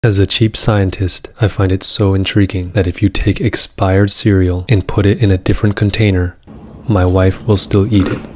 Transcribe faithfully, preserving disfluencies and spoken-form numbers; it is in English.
As a cheap scientist, I find it so intriguing that if you take expired cereal and put it in a different container, my wife will still eat it.